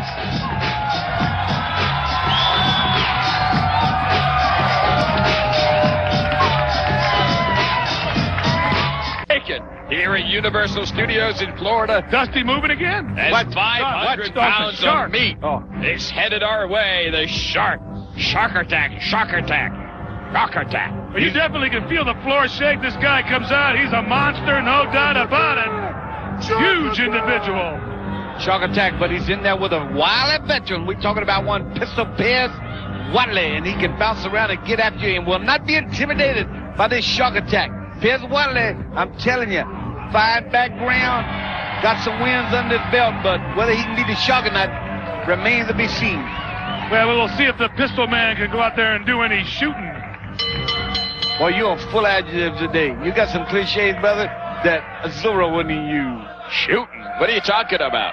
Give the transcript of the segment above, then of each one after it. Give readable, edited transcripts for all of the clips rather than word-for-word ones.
Here at Universal Studios in Florida. Dusty moving again? As 500 pounds of meat is headed our way. The shark. Shark attack. Shark attack. Shark attack. Well, you definitely can feel the floor shake. This guy comes out. He's a monster, no doubt about it. Huge individual. Shark attack, but he's in there with a wild veteran. We're talking about one Pistol Pez Whatley, and he can bounce around and get after you and will not be intimidated by this shark attack. Pez Whatley, I'm telling you, fine background, got some wins under his belt, but whether he can be the shark or not remains to be seen. Well, we'll see if the Pistol Man can go out there and do any shooting. Well, you're full adjectives today. You got some cliches, brother, that Azura wouldn't use. Shooting? What are you talking about?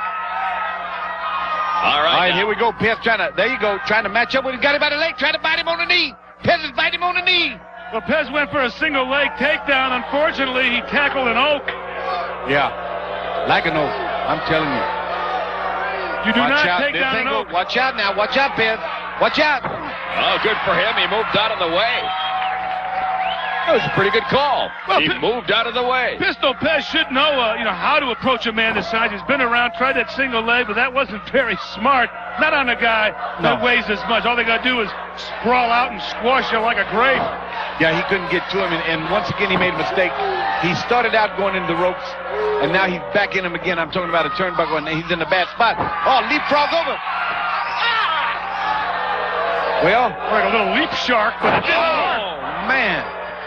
All right, here we go. Pez trying to match up with him. Got him by the leg, trying to bite him on the knee. Pez is biting him on the knee. Well, Pez went for a single leg takedown. Unfortunately, he tackled an oak. Yeah, like an oak. I'm telling you. You do not take down an oak. Watch out now. Watch out, Pez. Watch out. Oh, good for him. He moved out of the way. That was a pretty good call. Well, he moved out of the way. Pistol Pez should know, how to approach a man this size. He's been around, tried that single leg, but that wasn't very smart. Not on a guy that weighs this much. All they got to do is sprawl out and squash you like a grape. Yeah, he couldn't get to him, and once again he made a mistake. He started out going into the ropes, and now he's back in him again. I'm talking about a turnbuckle, and he's in a bad spot. Oh, leapfrog over. Well, like a little leap shark, but it didn't work. Oh, man.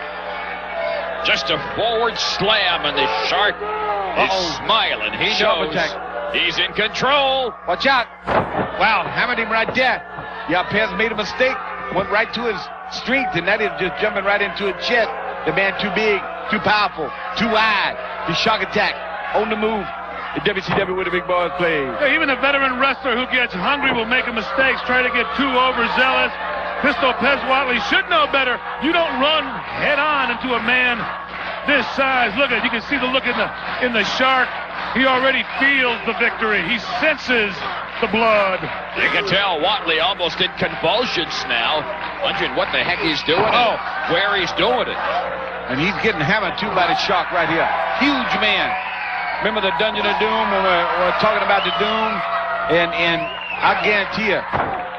Just a forward slam, and the shark is smiling. He knows he's in control. Watch out. Wow, hammered him right there. Yeah, Pez made a mistake. Went right to his strength, and that is just jumping right into his chest. The man too big, too powerful, too wide. The shark attack on the move. The WCW where the big boys play. Yeah, even a veteran wrestler who gets hungry will make a mistake, try to get too overzealous. Pistol Pez Whatley should know better. You don't run head on into a man this size. Look at it. You can see the look in the shark. He already feels the victory. He senses the blood. You can tell Whatley almost in convulsions now, wondering what the heck he's doing and where he's doing it. And he's getting hammered too by the shark right here. Huge man. Remember the Dungeon of Doom when we're talking about the Doom? And I guarantee you,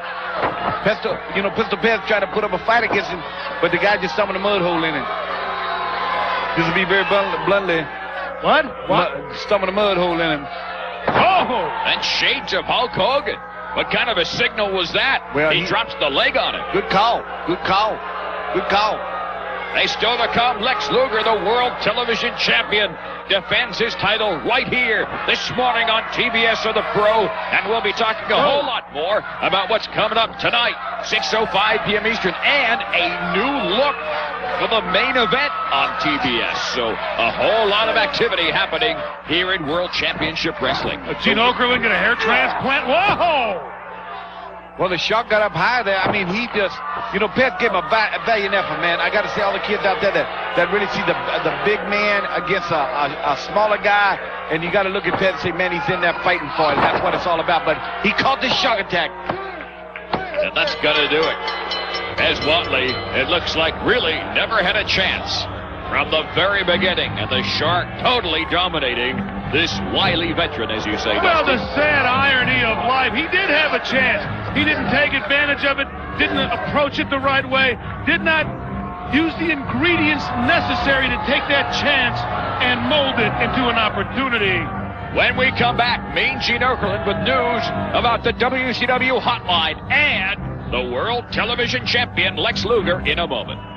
Pistol Pez tried to put up a fight against him, but the guy just stumbled a mud hole in him. This will be very bluntly. What? Stumbled a mud hole in him. Oh! And shades of Hulk Hogan. What kind of a signal was that? Well, he drops the leg on him. Good call. Good call. Good call. They still to come. Lex Luger, the world television champion, defends his title right here this morning on TBS or the Pro. And we'll be talking a whole lot more about what's coming up tonight, 6:05 p.m. Eastern, and a new look for the main event on TBS. So a whole lot of activity happening here in World Championship Wrestling. Gene Okerlund get a hair transplant. Whoa! Well, the shark got up high there. I mean, he just, Pez gave him a valiant effort, man. I got to say, all the kids out there that really see the big man against a smaller guy, and you got to look at Pez and say, man, he's in there fighting for it. That's what it's all about. But he caught the shark attack. And that's going to do it. Pez Whatley, it looks like, really never had a chance from the very beginning, and the shark totally dominating this wily veteran, as you say. Well, the sad irony of life, he did have a chance. He didn't take advantage of it, didn't approach it the right way, did not use the ingredients necessary to take that chance and mold it into an opportunity. When we come back, Mean Gene Okerlund with news about the WCW hotline and the world television champion Lex Luger in a moment.